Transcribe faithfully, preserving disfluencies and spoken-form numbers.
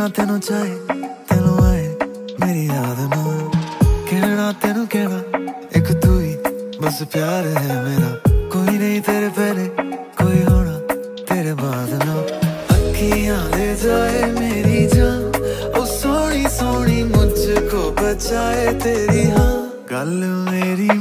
तेनू चाहे तेनू आए मेरी याद ना, कहना तेनू कहना एक तू ही बस प्यार है मेरा, कोई नहीं तेरे पहले कोई होना तेरे बाद ना। अखियां ले जाए मेरी जान ओ सोनी सोनी मुझको बचाए तेरी हाँ, गल मेरी